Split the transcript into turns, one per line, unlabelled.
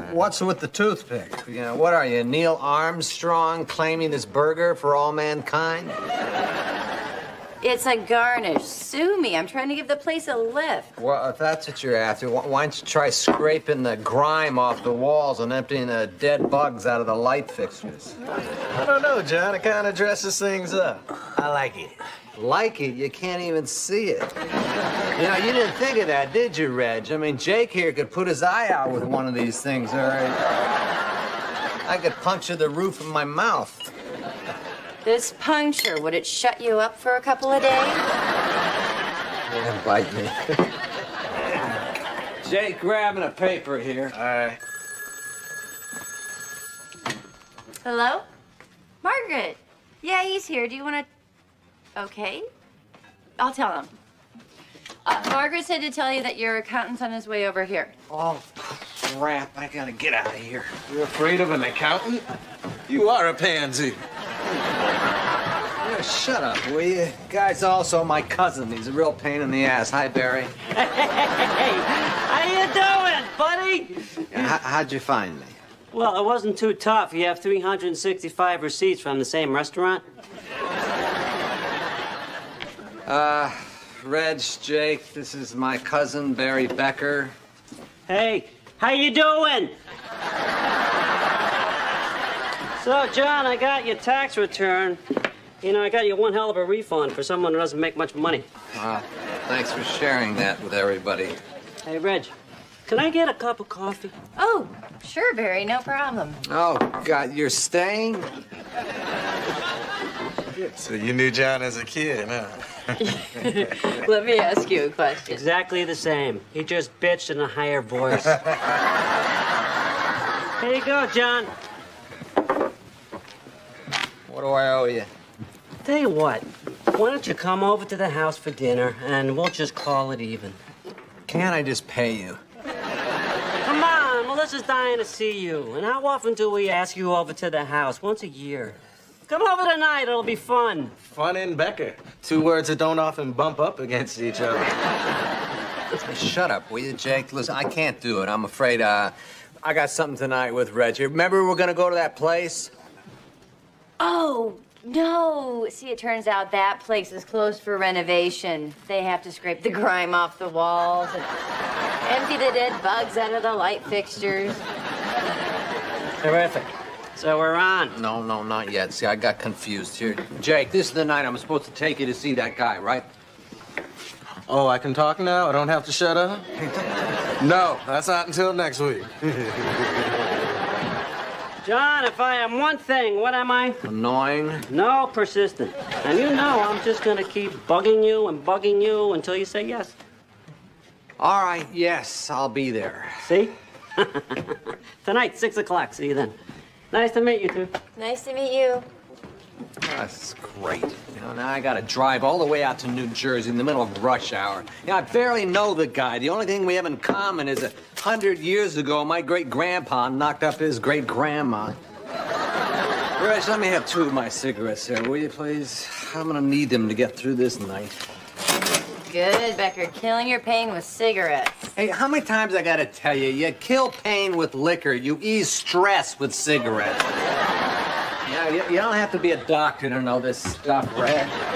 What's with the toothpick? You know, what are you, Neil Armstrong, claiming this burger for all mankind?
It's a garnish. Sue me. I'm trying to give the place a lift.
Well, if that's what you're after, why don't you try scraping the grime off the walls and emptying the dead bugs out of the light fixtures?
I don't know, John. It kind of dresses things up. I like it.
Like it? You can't even see it. You know, you didn't think of that, did you, Reg? I mean, Jake here could put his eye out with one of these things, all right? I could puncture the roof of my mouth.
This puncture, would it shut you up for a couple of days?
Yeah, bite me. Jake grabbing a paper here.
All right.
Hello? Margaret. Yeah, he's here. Do you want to... Okay. I'll tell him. Margaret said to tell you that your accountant's on his way over here.
Oh, crap. I gotta get out of here.
You're afraid of an accountant? You are a pansy.
Yeah, shut up, will you? Guy's also my cousin. He's a real pain in the ass. Hi, Barry.
Hey, how you doing, buddy?
How'd you find me?
Well, it wasn't too tough. You have 365 receipts from the same restaurant.
Reg, Jake, this is my cousin, Barry Becker.
Hey, how you doing? So, John, I got your tax return. You know, I got you one hell of a refund for someone who doesn't make much money.
Thanks for sharing that with everybody.
Hey, Reg, can I get a cup of coffee?
Oh, sure, Barry. No problem.
Oh, God, you're staying?
So you knew John as a kid, huh?
Let me ask you a question.
Exactly the same. He just bitched in a higher voice. Here you go, John.
What do I owe you?
Tell you what, why don't you come over to the house for dinner, and we'll just call it even.
Can't I just pay you?
Come on, Melissa's dying to see you. And how often do we ask you over to the house? Once a year. Come over tonight, it'll be fun.
Fun and Becker. Two words that don't often bump up against each other.
Shut up, will you, Jake? Listen, I can't do it. I'm afraid, I got something tonight with Reggie. Remember we were gonna go to that place?
Oh, no. See, it turns out that place is closed for renovation. They have to scrape the grime off the walls and empty the dead bugs out of the light fixtures.
Terrific. So we're on.
No, not yet. See, I got confused here. Jake, this is the night I'm supposed to take you to see that guy, right?
Oh, I can talk now? I don't have to shut up? No, that's not until next week.
John, if I am one thing, what am I?
Annoying?
No, persistent. And you know I'm just gonna keep bugging you until you say yes.
All right, yes, I'll be there.
See? Tonight, 6 o'clock. See you then. Nice to meet you two.
Nice to meet you.
That's great. You know, now I gotta drive all the way out to New Jersey in the middle of rush hour. You know, I barely know the guy. The only thing we have in common is 100 years ago, my great-grandpa knocked up his great-grandma. Reg, let me have 2 of my cigarettes here, will you, please? I'm gonna need them to get through this night.
Good, Becker. Killing your pain with cigarettes.
Hey, how many times I gotta tell you, you kill pain with liquor, you ease stress with cigarettes. Yeah, you don't have to be a doctor to know this stuff, Reg.